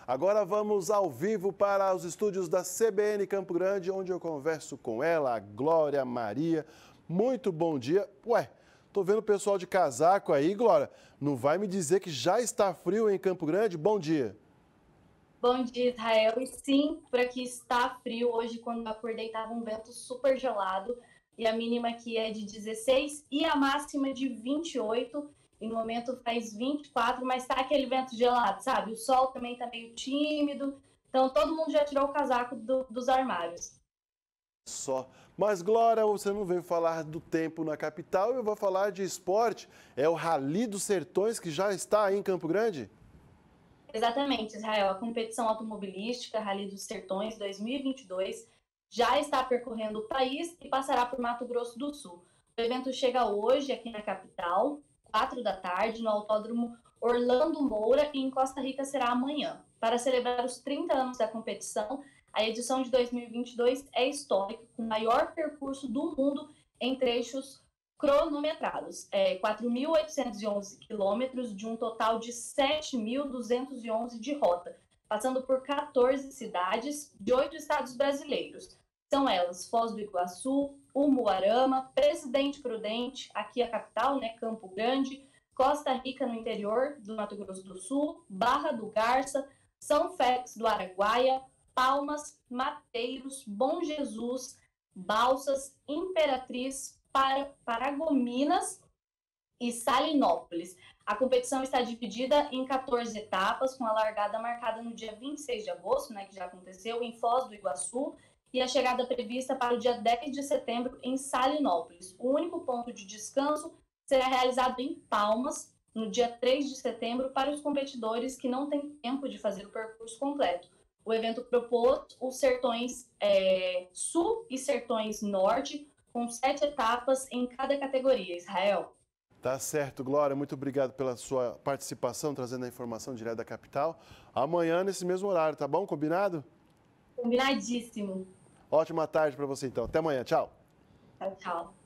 Agora vamos ao vivo para os estúdios da CBN Campo Grande, onde eu converso com ela, a Glória Maria. Muito bom dia. Ué, tô vendo o pessoal de casaco aí, Glória. Não vai me dizer que já está frio em Campo Grande? Bom dia. Bom dia, Israel. E sim, por aqui está frio. Hoje, quando eu acordei, estava um vento super gelado. E a mínima aqui é de 16 e a máxima de 28. E no momento faz 24, mas tá aquele vento gelado, sabe? O sol também tá meio tímido. Então, todo mundo já tirou o casaco dos armários. Só. Mas, Glória, você não veio falar do tempo na capital, eu vou falar de esporte. É o Rally dos Sertões que já está aí em Campo Grande? Exatamente, Israel. A competição automobilística Rally dos Sertões 2022 já está percorrendo o país e passará por Mato Grosso do Sul. O evento chega hoje aqui na capital, 4 da tarde, no Autódromo Orlando Moura, e em Costa Rica será amanhã. Para celebrar os 30 anos da competição, a edição de 2022 é histórica, com o maior percurso do mundo em trechos cronometrados, 4.811 quilômetros de um total de 7.211 de rota, passando por 14 cidades de 8 estados brasileiros. São elas Foz do Iguaçu, Umuarama, Presidente Prudente, aqui a capital, né, Campo Grande, Costa Rica no interior do Mato Grosso do Sul, Barra do Garça, São Félix do Araguaia, Palmas, Mateiros, Bom Jesus, Balsas, Imperatriz, Paragominas e Salinópolis. A competição está dividida em 14 etapas, com a largada marcada no dia 26 de agosto, né, que já aconteceu, em Foz do Iguaçu, e a chegada prevista para o dia 10 de setembro em Salinópolis. O único ponto de descanso será realizado em Palmas, no dia 3 de setembro, para os competidores que não têm tempo de fazer o percurso completo. O evento propôs os Sertões Sul e Sertões Norte, com 7 etapas em cada categoria, Israel. Tá certo, Glória. Muito obrigado pela sua participação, trazendo a informação direto da capital. Amanhã, nesse mesmo horário, tá bom? Combinado? Combinadíssimo. Ótima tarde para você, então. Até amanhã. Tchau. Tchau, tchau.